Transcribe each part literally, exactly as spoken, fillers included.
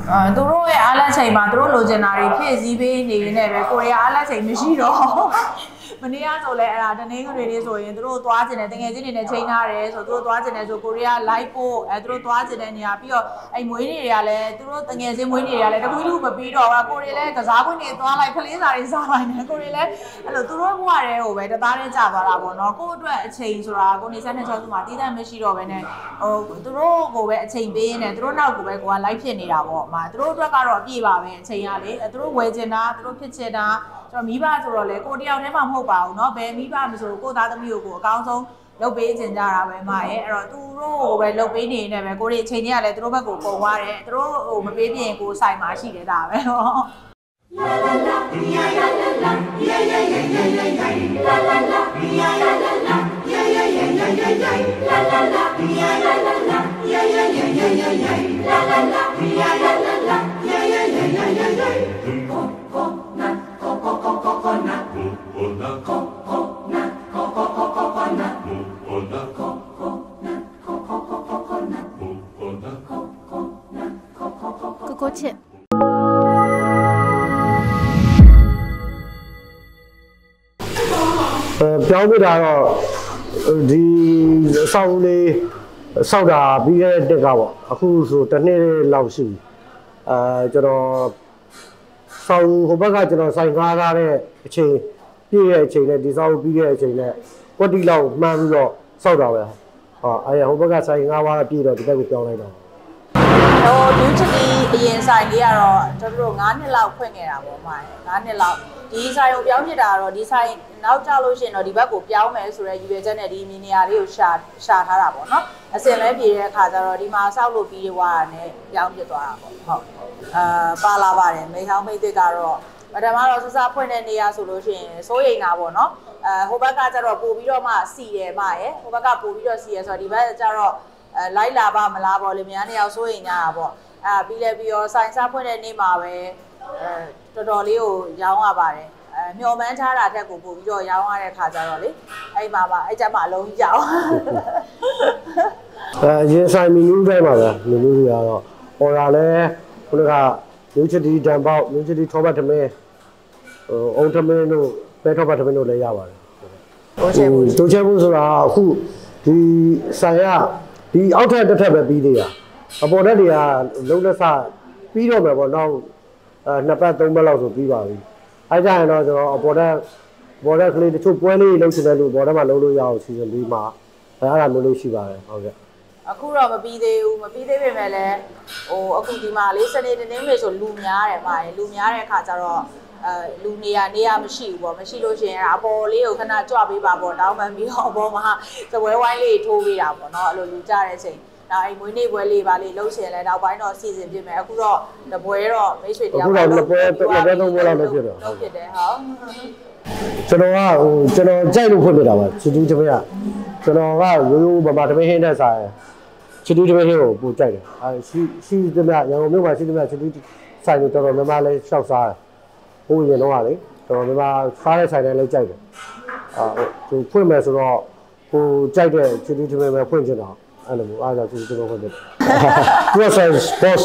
အဲသူတို့ရဲ့အားလက်ချိန်မှာသူတို့လိုချင်တာတွေဖြည့်ဆည်းပေးနေနေပဲကိုရီးယားအားလက်ချိန်မရှိတော့မနေ့ကဆိုလဲအဲ့ဒါတနင်္ဂနွေနေ့ဆိုရင်သူတို့သွားကျင်တယ်တကယ်ချင်းနေနဲ့ချိန်ထားတယ်ဆိုသူတို့သွားကျင်တယ်ဆိုကိုရီးယား live ပို့အဲသူတို့သွားကျင်တဲ့နေရာပြီးတော့အဲ့မွေးနေ့တွေကလည်းသူတို့တကယ်ချင်းမွေးနေ့တွေကလည်းတခုတခုမပြီးတော့ဘူးကိုရီးလည်းကစားခွင့်တွေသွားလိုက်ကလေးစားတွေစားလိုက်တယ်ကိုရီးလည်းအဲ့လိုသူတို့ဘဝတဲ့ဟိုပဲတသားနဲ့ကြာသွားတာပေါ့နော်ကိုယ့်အတွက်အချိန်ဆိုတာကိုနေဆက်နဲ့ချောစုမှာတည်တတ်မရှိတော့ဘဲနဲ့ဟိုသူတို့ကိုပဲအချိန်ပေးနေသူတို့နောက်ကိုပဲကိုက live ဖြစ်နေတာပေါ့အမသူတို့အတွက်ကတော့အပြည့်ပါပဲအချိန်ရလေသူတို့ဝယ်ချင်တာသူတို့ဖြစ်ချင်တာကျွန်တော်မိဘဆိုတော့လေကိုတယောက်တည်းမှမဟုတ်ပါဘူးเนาะဘယ်မိဘမဆိုကိုသားသမီးကိုကိုအကောင်းဆုံးလုပ်ပေးချင်ကြတာပဲအမရဲ့အဲ့တော့သူတို့ကိုပဲလုပ်ပေးနေနေပဲကိုတွေအချိန်ကြီးကလည်းသူတို့ဘက်ကိုပုံသွားတယ်သူတို့ဟိုမပေးပြင်ကိုဆိုင်မှာရှိတယ်ဒါပဲဟောလာလာလာယာယာလာလာယာယာယာယာယာလာလာလာယာယာလာလာယာယာယာယာယာလာလာလာယာယာလာလာယာယာယာယာယာလာလာလာယာယာလာလာယာယာယာယာယာကိုကိုနာကိုကိုကိုကိုကိုနာကိုနာကိုကိုနာကိုကိုကိုကိုကိုနာကိုနာကိုကိုနာကိုကိုကိုကိုကိုနာကိုနာကိုကိုနာကိုကိုကိုကိုကိုချစ်ပြောင်းပြတာတော့ဒီစောက်လေးစောက်တာပြီးခဲ့တဲ့တက်ကပေါ့အခုဆိုတစ်နှစ်လောက်ရှိအဲကျွန်တော်စောက်ဟိုဘက်ကကျွန်တော်ဆိုင်ကားထားတဲ့အချိန်ပြည့်ရဲ့အချိန်နဲ့ဒီစောက်ပြီးခဲ့တဲ့အချိန်နဲ့ကွက်တီလောက်မှန်းပြီးတော့စောက်တာပဲဟောအဲဟိုဘက်ကဆိုင်ကားဝါးပြည့်တော့ဒီဘက်ကိုပြောင်းလိုက်တော့ဟိုဒူးချီအရင်ဆိုင်လေးကတော့ကျွန်တော်တို့၅နှစ်လောက်ဖွင့်ခဲ့တာပေါ့မှာ၅နှစ်လောက်ဒီဆိုင်ကိုပြောင်းဖြစ်တာကတော့ဒီဆိုင်နောက်ကြလို့ရှိရင်တော့ဒီဘက်ကိုပြောင်းမယ်ဆိုတဲ့ရည်ရွယ်ချက်နဲ့ဒီမီနီယာလေးကိုရှာရှာထားတာပေါ့နော်အစင်လဲပြေတဲ့အခါကျတော့ဒီမှာဆောက်လို့ပြီးရွာတာနဲ့ပြောင်းဖြစ်သွားတာပေါ့ဟုတ်အာပါလာပါတယ်မိဟောင်းမိတ်တွေကတော့ပထမတော့စစဖွင့်တဲ့နေရာဆိုလို့ရှိရင်စိုးရိမ်တာပေါ့နော်အဲဟိုဘက်ကကျတော့ပို့ပြီးတော့မှစီတယ်မရဲ့ဟိုဘက်ကပို့ပြီးတော့စီရဆိုတော့ဒီဘက်ကျတော့အဲလိုက်လာပါမလားပေါ့လေများနေအောင်စိုးရိမ်ကြတာပေါ့အာပြီးလဲပြီးတော့ဆိုင်စားဖွင့်တဲ့နေ့မှာပဲအဲတော်တော်လေးကိုရောင်းရပါတယ်အဲမျော်မှန်းထားတာတက်ကိုပို့ပြီးတော့ရောင်းရတဲ့ခါကျတော့လေအဲ့မှာပါအဲ့ကျမှအလုံးကြီးရောင်းအဲရင်ဆိုင်မီနူးတိုင်းပါပဲမီနူးတွေကတော့ဟော်တာလဲခုနကမျိုးချတီတံပေါက်မျိုးချတီထောပတ်ထမင်းဟိုအုံထမင်းတို့ပဲထောပတ်ထမင်းတို့လည်းရပါတယ်တိုးချဲဘူးတိုးချဲဘူးဆိုတာအခုဒီဆိုင်ကဒီအောက်ထပ်တစ်ထပ်ပဲပြီးသေးတာအပေါ်ထက်တွေကလုံးလက်စပြီးတော့မယ်ပေါ့နောက်အဲနှစ်ပတ်သုံးပတ်လောက်ဆိုပြီးပါပြီအဲကြရင်တော့ကျွန်တော်အပေါ်ထက်ပေါ်ထက်ကလေးတချို့ပွဲလေးလုံးချင်တယ်လို့ပေါ်ထက်မှာလုံးလို့ရအောင်စီစဉ်ပြီးမှအဲအဲ့ဒါမျိုးလေးရှိပါတယ်ဟုတ်ကဲ့အခုတော့မပြီးသေးဘူးမပြီးသေးပေမဲ့လည်းဟိုအခုဒီမှာလေးစနေတနင်္ဂနွေဆိုလူများတယ်မှာလူများတဲ့အခါကျတော့အဲလူနေရနေရမရှိဘူးပေါ့မရှိလို့ရှိရင်အပေါ်လေးကိုခဏကြွပေးပါပေါ့တောင်းပန်ပြီးတော့အပေါ်မှာသပွဲဝိုင်းလေးထိုးပေးတာပေါ့နော်အဲ့လိုလူကြတဲ့အချိန်နောက်အိမ်မွေးနေ့ပွဲလေးပါလေးလှုပ်ရှင်လဲနောက်ပိုင်းတော့စီစဉ်ပြင်မယ်အခုတော့တပွဲတော့မိတ်ဆွေတရားအခုတော့တပွဲတပွဲသုံးပွဲလောက်လည်းဖြစ်တော့ဟုတ်ဖြစ်တယ်ဟုတ်ကျွန်တော်ကဟိုကျွန်တော်ကြိုက်လို့ဖွင့်ပြတာပါချီတူးတပည့်ကကျွန်တော်ကရိုးရိုးဗမာတပည့်ဟင်းတဲ့ဆိုင်ချီတူးတပည့်ဟင်းကိုပို့ကြိုက်တယ်အဲရှိရှိတပည့်ရန်ကုန်မြို့မှာရှိတပည့်ချီတူးဆိုင်ကိုတော်တော်များများလဲရှောက်စားတယ်ဟိုရင်တော့ကလေတော်တော်များများစားတဲ့ဆိုင်တိုင်းလဲကြိုက်တယ်အာဟိုဖွင့်မယ်ဆိုတော့ဟိုကြိုက်တဲ့ချီတူးတပည့်ပဲဖွင့်ချင်တော့အဲ့လိုမျိုးအားကြောင့်ချီတူးတပည့်ဖွင့်တယ် process boss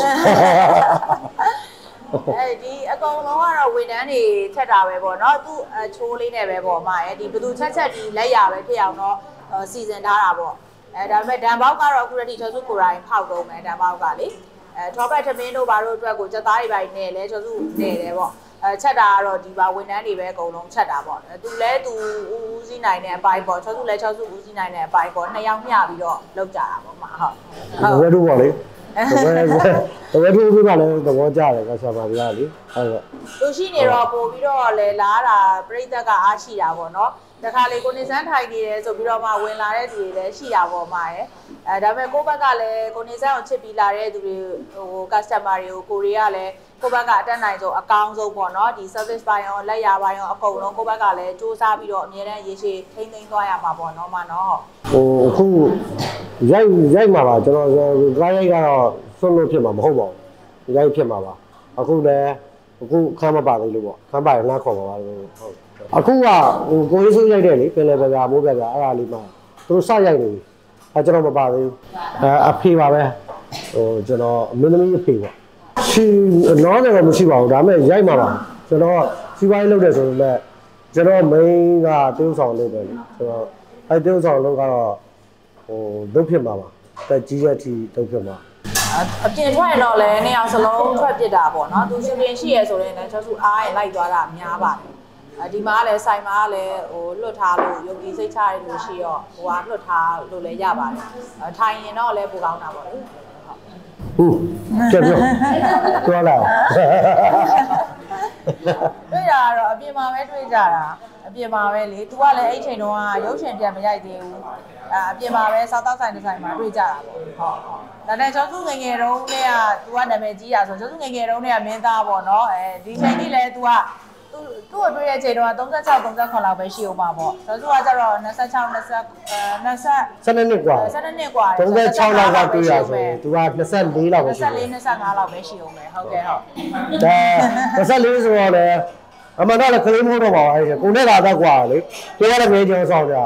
အဲဒီအကောင်လုံးကတော့ဝန်ထမ်းတွေထက်တာပဲပေါ့နော်သူ့အချိုးလေးနဲ့ပဲပေါ့အမရဲ့ဒီဘသူချက်ချက်ဒီလက်ရပဲဖြစ်အောင်တော့စီစဉ်ထားတာပေါ့အဲဒါပေမဲ့ဒံပေါက်ကတော့အခုတည်းချောစုကိုယ်တိုင်ဖောက်ကုန်မယ်ဒံပေါက်ကလေအဲထောပတ်ထမင်းတို့ဘာတို့အတွက်ကိုစက်သားတွေပိုင်းနဲ့လဲချောစုနေတယ်ပေါ့အဲချက်တာကတော့ဒီပါဝန်ထမ်းတွေပဲအကုန်လုံးချက်တာပေါ့သူလဲသူဦးစီးနိုင်တဲ့အပိုင်းပေါ့ချောစုလဲချောစုဦးစီးနိုင်တဲ့အပိုင်းပေါ့နှစ်ယောက်မျှပြီးတော့လုပ်ကြတာပေါ့မှာဟုတ်ဟုတ်တို့ပေါ့လေတကယ်လို့ပြပါလဲသဘောကျတယ်ကဆရာပါဗျာလေဟုတ်ကဲ့သူရှိနေတော့ပို့ပြီးတော့လဲလားတာပြိသက်ကအားရှိတာပေါ့နော်တခါလေကိုနေစန်းထိုင်နေတယ်ဆိုပြီးတော့မှဝင်လာတဲ့သူတွေလည်းရှိတာပေါ့မှာရယ်အဲဒါပေမဲ့ကိုဘက်ကလည်းကိုနေစန်းကိုချစ်ပြီးလာတဲ့သူတွေဟို customer တွေကိုကိုရီးယားလည်းကိုဘက်ကအတက်နိုင်ဆုံးအကောင်းဆုံးပေါ့နော်ဒီ service ပိုင်းရောလက်ရပိုင်းရောအကုန်လုံးကိုဘက်ကလည်းစူးစမ်းပြီးတော့အများနဲ့ရေရှည်ထိန်းသိမ်းသွားရမှာပေါ့နော်မနော်ဟိုအခုရိုက်ရိုက်မှာပါကျွန်တော်ကားရိုက်ကတော့ဆွလို့ဖြစ်မှာမဟုတ်ပါဘူးရိုက်ဖြစ်မှာပါအခုလည်းအခုခမ်းမပါသေးလို့ပေါ့ခမ်းပါရင်နှားခေါ်ပါပါလို့ဟုတ်အခုကဟိုကိုရေးစိုးရိုက်တယ်လေပင်လယ်ပကမိုးပကအဲ့ဒါလေးမှသူတို့စရိုက်နေပြီအဲကျွန်တော်မပါသေးဘူးအဲအဖေပါပဲဟိုကျွန်တော်အမင်းသမီးအဖေပေါ့ရှိတော့တော့မရှိပါဘူးဒါပေမဲ့ရိုက်မှာပါကျွန်တော်စီးပွားရေးလုပ်တယ်ဆိုပေမဲ့ကျွန်တော် main ကတိုးဆောင်လုပ်တယ်ဆိုတော့အဲတိုးဆောင်လုပ်ကတော့ဟိုလုပ်ဖြစ်မှာပါတက်ကြီးရက်ထိလုပ်ဖြစ်မှာအပြင်ထွက်ရင်တော့လည်းနေအောင်စလုံးထွက်ပြစ်တာပေါ့နော်သူရှင်ပြင်ရှိရဆိုရင်လည်းကျွန်တော်အားရင်လိုက်သွားတာများပါတယ်အဲဒီမှာလည်းဆိုင်မှာလည်းဟိုလွတ်ထားလို့ယုံကြည်စိတ်ချရလို့ရှိတော့ဟိုကလွတ်ထားလို့လည်းရပါတယ်ထိုင်ရင်တော့လည်းပိုကောင်းတာပေါ့လေဟုတ်ကြည့်ပြောပြောလာတွေ့တာတော့အပြင်မှာပဲတွေ့ကြတာအပြင်မှာပဲလေ तू ကလည်းအဲ့ချိန်တုန်းကရုပ်ရှင်ပြန်မရိုက်သေးဘူးအအပြင်မှာပဲစားတောက်ဆိုင်တစ်ဆိုင်မှာတွေ့ကြတာပေါ့ဟုတ်ဟုတ်ဒါနဲ့ကျောင်းစုငယ်ငယ်တုန်းက तू ကနာမည်ကြီးတာဆိုကျောင်းစုငယ်ငယ်တုန်းကမင်းသားပေါ့နော်အဲဒီချိန်ကြီးလည်း तू ကသူ့သူ့ကိုတွေ့တဲ့ချိန်တုန်းက36 39လောက်ပဲရှိဦးမှာပေါ့ကျောင်းစုကကျတော့26 20အဲ20 12နှစ်กว่า 12နှစ်กว่า 36လောက်ကတွေ့ရဆိုရင် तू က24လောက်ပဲရှိ 24 25လောက်ပဲရှိဦးမယ်ဟုတ်ကဲ့ဟုတ်ဒါ24ဆိုတော့လည်းအမှန်တော့လည်းခလေးမဟုတ်တော့ပါဘူးအဲ့ကိုနဲ့လာတော့กว่าလေပြောရတဲ့ငယ်ချင်းဆောင်ကြ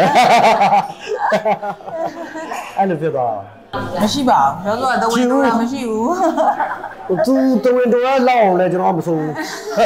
အဲ့လိုဖြစ်သွားမရှိပါဘူးပြောဆိုတော့တဝင်းတော့မရှိဘူးသူတဝင်းတော့လောက်အောင်လဲကျွန်တော်မဆိုဘူး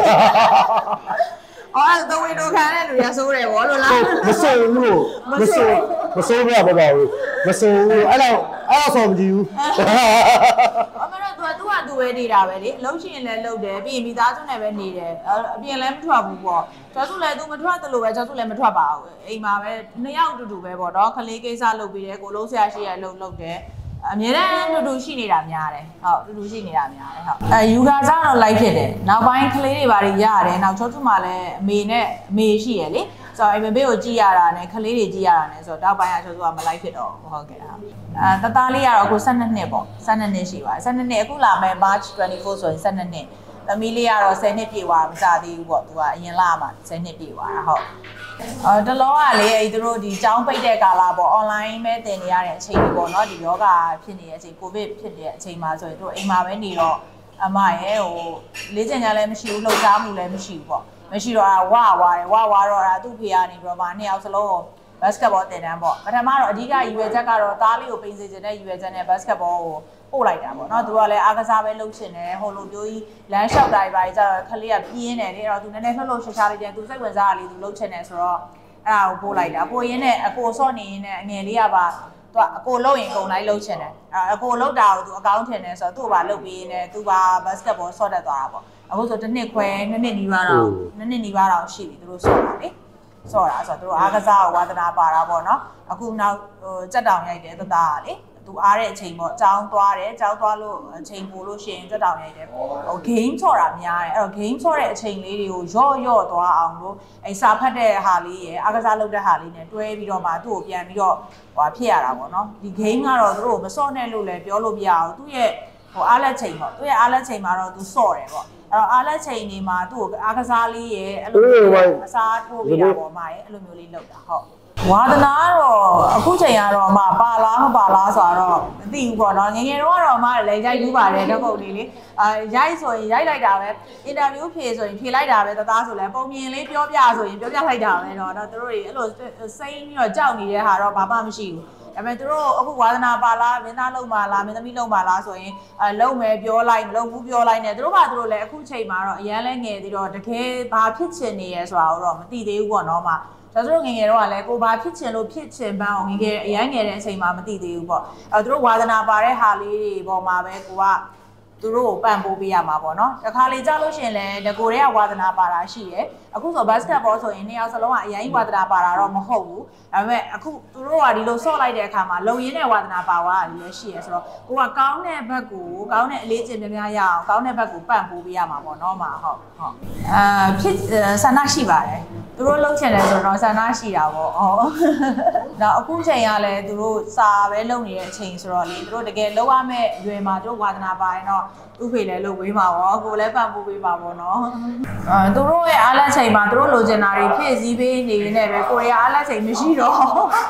အော်တဝင်းတော့ခံတဲ့လူရဆိုးတယ်ဗောလို့လားမဆိုဘူးလို့မဆိုမဆိုးပြပါပါဘူးမဆိုဘူးအဲ့တော့အဲ့တော့ဆိုမကြည့်ဘူးအမတော့သူကသူကသူပဲနေတာပဲလေအလုံးရှင်လည်းလုပ်တယ်ပြီးရင်မိသားစုနဲ့ပဲနေတယ်အပြင်လည်းမထွက်ဘူးပေါ့ကျော်စုလည်းသူမထွက်သလိုပဲကျော်စုလည်းမထွက်ပါဘူးအိမ်မှာပဲနှစ်ယောက်တူတူပဲပေါ့နော်ခလေးကိစ္စလုပ်ပြီးတယ်ကိုလုံးဆရာရှိရလုပ်လုပ်တယ်အမြဲတမ်းတူတူရှိနေတာများတယ်ဟုတ်တူတူရှိနေတာများတယ်ဟုတ်အဲယူဂါစားတော့ live ဖြစ်တယ်နောက်ပိုင်းကလေးတွေဘာတွေရတယ်နောက်ကျော်စုမှလည်းအမေနဲ့အမေရှိရလေဆိုတော့အမေဘေးကိုကြည့်ရတာနဲ့ကလေးတွေကြည့်ရတာနဲ့ဆိုတော့တောက်ပိုင်းကကျော်စုကမ live ဖြစ်တော့ဟုတ်ကဲ့ဟုတ်အဲတသားလေးကတော့အခု12နှစ်ပေါ့12နှစ်ရှိပါတယ်12နှစ်အခုလာမယ် March twenty-four ဆိုရင်12နှစ်သမီးလေးကတော့10နှစ်ပြည့်သွားမစားသေးဘူးပေါ့သူကအရင်လမှာ10နှစ်ပြည့်သွားတာဟုတ်အော်တလောကလေအဲသူတို့ဒီចောင်းပိတ်တဲ့ကာလပေါ့ online ပဲတင်နေရတဲ့အချိန်တွေပေါ့နော်ဒီယောဂဖြစ်နေတဲ့အချိန်ကိုဗစ်ဖြစ်တဲ့အချိန်မှာဆိုရင်တို့အိမ်မှာပဲနေတော့အမရဲ့ဟိုလေးချင်ကြလည်းမရှိဘူးလှုပ်ရှားမှုလည်းမရှိဘူးပေါ့မရှိတော့ဝါဝါတယ်ဝါဝါတော့သူ့ဖေကနေပြီးတော့ဗာနှစ်ယောက်စလုံးဘတ်စကတ်ဘောတင်တန်းပေါ့ပထမတော့အဓိကရည်ရွယ်ချက်ကတော့သားလေးကိုပိန်စေချင်တဲ့ရည်ရွယ်ချက်နဲ့ဘတ်စကတ်ဘောကိုပို့လိုက်တာပေါ့နော်သူကလည်းအားကစားပဲလုပ်ချင်တယ်ဟိုလိုမျိုးကြီးလမ်းလျှောက်တိုင်းပါကြတော့ခလေးကပြင်းနေတယ်အဲ့တော့သူနည်းနည်းလှုပ်လှုပ်ရှားရှားလေးတည်းသူစိတ်ဝင်စားတာလေးသူလုပ်ချင်တယ်ဆိုတော့အဲ့ဒါကိုပို့လိုက်တာပို့ရင်းနဲ့အကိုစော့နေရင်းနဲ့အငယ်လေးကပါသူကအကိုလှုပ်ရင်အကုန်လိုက်လှုပ်ချင်တယ်အဲ့အကိုလှုပ်တာကိုသူအကောင့်ထင်တယ်ဆိုတော့သူ့ဘာလှုပ်ပြီးနေသူပါဘတ်စကတ်ဘောဆော့တတ်သွားတာပေါ့အခုဆိုတစ်နှစ်ခွဲနှစ်နှစ်နီးပါးတော့နှစ်နှစ်နီးပါးတော့ရှိပြီသူတို့ဆော့တာလေဆော့တာဆိုတော့သူတို့အားကစားကိုဝါသနာပါတာပေါ့နော်အခုနောက်ဟိုကြက်တောင်ရိုက်တယ်တသားကလေသူအားတဲ့အချိန်ပေါ့အကြောင်းသွားတယ်အကြောင်းသွားလို့အချိန်ပို့လို့ရှိရင်ကြက်တောင်ရိုက်တယ်ဟို game ဆော့တာများတယ်အဲ့တော့ game ဆော့တဲ့အချိန်လေးတွေကိုရော့ရော့သွားအောင်လို့အဲစာဖတ်တဲ့ဟာလေးရယ်အားကစားလုပ်တဲ့ဟာလေးနဲ့တွဲပြီးတော့မှသူ့ကိုပြန်ပြီးတော့ဟိုဖြစ်ရတာပေါ့နော်ဒီ game ကတော့သူတို့မဆော့နဲ့လို့လည်းပြောလို့မရဘူးသူ့ရဲ့ဟိုအားလက်ချိန်ပေါ့သူ့ရဲ့အားလက်ချိန်မှာတော့သူဆော့တယ်ပေါ့အဲ့တော့အားလက်ချိန်နေမှာသူ့ကိုအားကစားလေးရယ်အဲ့လိုမျိုးအစားထိုးပေးတာပေါ့မှာရယ်အဲ့လိုမျိုးလေးလုပ်တာဟုတ်ဝါသနာကတော့အခုချိန်ကတော့မှပါလားမပါလားဆိုတော့မသိဘူးပေါ့နော်ငယ်ငယ်တော့ကတော့မှလည်းရိုက်ဘူးပါတယ်ဓာတ်ပုံလေးလေအဲရိုက်ဆိုရင်ရိုက်လိုက်တာပဲအင်တာဗျူးဖြေဆိုရင်ဖြေလိုက်တာပဲတသားဆိုလဲပုံမြင်လေးပြောပြဆိုရင်ပြောပြလိုက်တာပဲတော့သူတို့တွေအဲ့လိုစိမ့်ပြီးတော့ကြောက်နေတဲ့ဟာတော့ဘာမှမရှိဘူးဒါပေမဲ့သူတို့အခုဝါသနာပါလားမင်းသားလုံးပါလားမင်းသမီးလုံးပါလားဆိုရင်အဲလုံးမယ်ပြောလိုက်မလုံးဘူးပြောလိုက်နဲ့သူတို့ကသူတို့လည်းအခုချိန်မှာတော့အရန်လဲငယ်သေးတော့တကယ်ဘာဖြစ်ချင်နေရဲဆိုတာတော့မသိသေးဘူးပေါ့နော်မှကျွန်တော်တို့ငယ်ငယ်တော့ကလည်းကိုဘာဖြစ်ချင်လို့ဖြစ်ချင်ပန်းအောင်ငယ်ငယ်အရန်ငယ်တဲ့အချိန်မှာမသိသေးဘူးပေါ့အဲသူတို့ဝါသနာပါတဲ့ဟာလေးတွေပေါ်မှာပဲကိုကသူတို့ကိုပံ့ပိုးပေးရမှာပေါ့နော်တခါလေကြောက်လို့ရှင်လဲဒကိုတွေကဝါသနာပါတာရှိတယ်အခုဆိုဘတ်စကတ်ဘောဆိုရင်နှစ်ယောက်စလုံးကအရင်ဝါသနာပါတာတော့မဟုတ်ဘူးဒါပေမဲ့အခုသူတို့ကဒီလိုဆော့လိုက်တဲ့အခါမှာလုံရင်းနဲ့ဝါသနာပါသွားတာလည်းရှိရဆိုတော့ကိုကကောင်းတဲ့ဘက်ကိုကောင်းတဲ့အလေးကျင့်များများရအောင်ကောင်းတဲ့ဘက်ကိုပံ့ပိုးပေးရမှာပေါ့နော်မှာဟုတ်ဟုတ်အာဖြစ်ဆန္ဒရှိပါတယ်သူတို့လှုပ်ချင်တယ်ဆိုတော့ဆန္ဒရှိတာပေါ့ဟုတ်တော့အခုချိန်ကလည်းသူတို့စာပဲလုပ်နေတဲ့အချိန်ဆိုတော့လေသူတို့တကယ်လှုပ်ရမယ့်အရွယ်မှာတို့ဝါသနာပါရင်တော့သူ့ဖေလည်းလုပ်ပေးမှာပေါ့ကိုလည်းပံ့ပိုးပေးမှာပေါ့နော်အဲသူတို့ရဲ့အားလက်ချိန်မှာသူတို့လိုချင်တာတွေဖြည့်ဆည်းပေးနေနေပဲကိုရီးယားအားလက်ချိန်မရှိတော့မ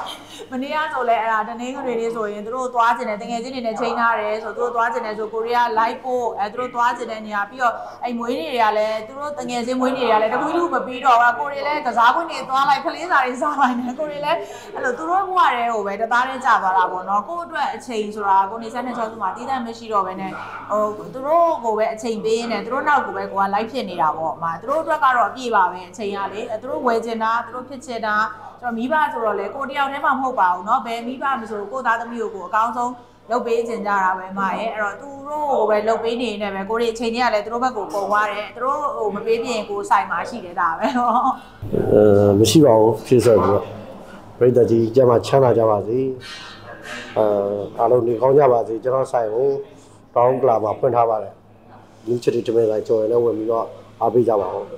မနေ့ကဆိုလဲအဲ့ဒါတနင်္ဂနွေနေ့ဆိုရင်တို့သွားကျင်တယ်တကယ်ချင်းနေနဲ့ချိန်ထားတယ်ဆိုတို့သွားကျင်တယ်ဆိုကိုရီးယား live ပို့အဲတို့သွားကျင်တဲ့နေရာပြီးတော့အဲ့မွေးနေ့တွေကလည်းတို့တကယ်ချင်းမွေးနေ့တွေကလည်းတခုတူမပြီးတော့ဘူးကိုရီးလည်းကစားခွင့်တွေသွားလိုက်ခလေးစားတွေစားလိုက်တယ်ကိုရီးလည်းအဲ့လိုတို့ဘဝတဲ့ဟိုပဲတသားနဲ့ကြာသွားတာပေါ့နော်ကိုအတွက်အချိန်ဆိုတာကိုနေဆက်နေချောစုမှာတီးတန့်မရှိတော့ဘဲနဲ့ဟိုတို့ကိုပဲအချိန်ပေးနေတယ်တို့နောက်ကိုပဲကိုက live ဖြစ်နေတာပေါ့အမတို့အတွက်ကတော့အပြည့်ပါပဲအချိန်ရလေတို့ဝယ်ချင်တာတို့ဖြစ်ချင်တာကျွန်တော်မိဘဆိုတော့လေကိုတယောက်တည်းမှမဟုတ်ပါဘူးเนาะဘယ်မိဘမဆိုကိုသားသမီးကိုကိုအကောင်းဆုံးလုပ်ပေးချင်ကြတာပဲမရဲ့အဲ့တော့သူတို့ကိုပဲလုပ်ပေးနေနေပဲကိုရီအချိန်ကြီးကလည်းသူတို့ဘက်ကိုပုံသွားတယ်သူတို့ဟိုမပေးပြင်ကိုစိုက်မှာရှိတယ်ဒါပဲဟောအဲမရှိပါဘူးဖြစ်ဆက်ပြီးတော့ပြိတ္တကြီးကျမချမ်းသာကြပါစေအဲအားလုံးနေကောင်းကြပါစေကျွန်တော်ဆိုင်ကိုတောင်းကလာမှာဖွင့်ထားပါတယ်ဒီချက်တွေတမဲလိုက်ကြော်ရလည်းဝင်ပြီးတော့အားပေးကြပါဦးဟုတ်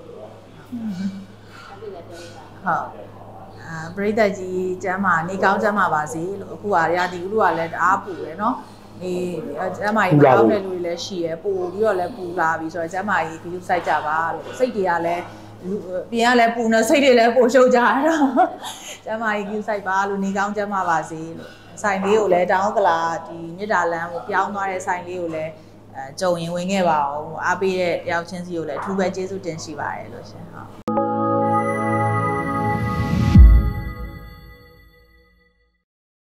အာပရိသတ်ကြီးကျမ်းမာနေကောင်းကျမ်းမာပါစေလို့အခုကရာဒီဥလူကလည်းတအားပူတယ်เนาะနေကျမ်းမာကြီးမကောင်းတဲ့လူတွေလည်းရှိရယ်ပူပြီးတော့လည်းပူလာပြီဆိုတော့ကျမ်းမာကြီးဒီလိုစိုက်ကြပါလို့စိတ်တွေကလည်းပြင်ကလည်းပူနေစိတ်တွေလည်းပိုရှုပ်ကြတာကျမ်းမာကြီးကူစိုက်ပါလို့နေကောင်းကျမ်းမာပါစေလို့ဆိုင်လေးကိုလည်းတောင်းကလာဒီမြစ်တာလမ်းကိုပြောင်းသွားတဲ့ဆိုင်လေးကိုလည်းအဲကြုံရင်ဝင်ခဲ့ပါအောင်အားပေးတဲ့တယောက်ချင်းစီကိုလည်းအထူးပဲကျေးဇူးတင်ရှိပါတယ်လို့ရှင်ဟုတ်